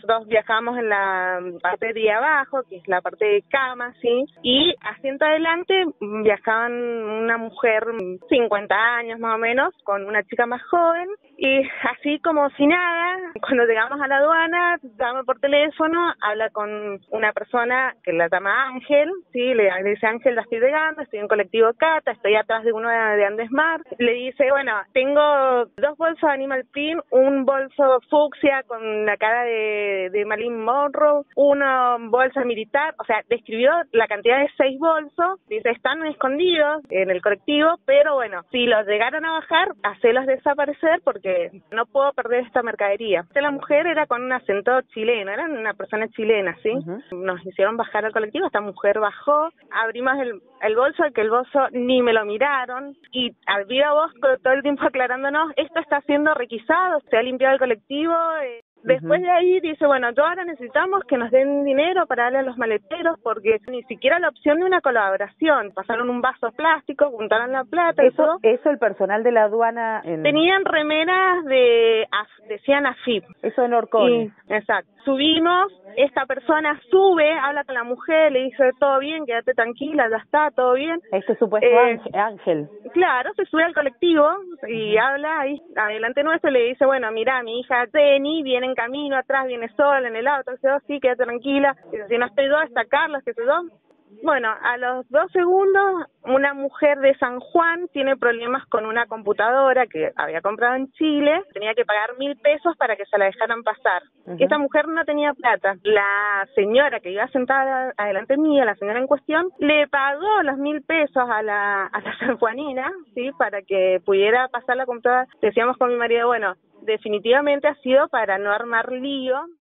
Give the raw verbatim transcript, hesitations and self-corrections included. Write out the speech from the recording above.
nosotros viajamos en la parte de abajo, que es la parte de cama, ¿sí? Y asiento adelante viajaban una mujer cincuenta años más o menos, con una chica más joven, y así como si nada, cuando llegamos a la aduana, llama por teléfono, habla con una persona que la llama Ángel, ¿sí? Le dice, Ángel, ya estoy llegando, estoy en colectivo Cata, estoy atrás de uno de Andesmar. Le dice, bueno, tengo dos bolsos de Animal Print, un bolso fucsia con la cara de, de Marilyn Monroe, una bolsa militar, o sea, describió la cantidad de seis bolsos, dice, están escondidos en el colectivo, pero bueno, si los llegaron a bajar, hacelos desaparecer porque no puedo perder esta mercadería. La mujer era con un acento chileno, era una persona chilena, ¿sí? Uh-huh. Nos hicieron bajar al colectivo, esta mujer bajó, abrimos el, el bolso, que el bolso ni me lo miraron, y al viva voz todo el tiempo aclarándonos, esto está siendo requisado, se ha limpiado el colectivo. Eh. Después de ahí dice, bueno, yo ahora necesitamos que nos den dinero para darle a los maleteros porque ni siquiera la opción de una colaboración. Pasaron un vaso plástico, juntaron la plata eso, y todo. Eso el personal de la aduana... En... Tenían remeras de, decían A F I P. Eso en Orcones. Exacto. Subimos, esta persona sube, habla con la mujer, le dice, todo bien, quédate tranquila, ya está, todo bien. Este supuesto eh, ángel. Claro, se sube al colectivo y uh-huh. habla ahí, adelante nuestro, le dice, bueno, mira, mi hija Jenny viene en camino, atrás viene sola en el auto, dice, oh, sí, quédate tranquila, dice, si no estoy yo, está Carlos, que sé yo. Bueno, a los dos segundos, una mujer de San Juan tiene problemas con una computadora que había comprado en Chile, tenía que pagar mil pesos para que se la dejaran pasar. Uh-huh. Esta mujer no tenía plata. La señora que iba sentada adelante mía, la señora en cuestión, le pagó los mil pesos a la, a la sanjuanina, ¿sí? Para que pudiera pasar la computadora. Decíamos con mi marido, bueno, definitivamente ha sido para no armar lío.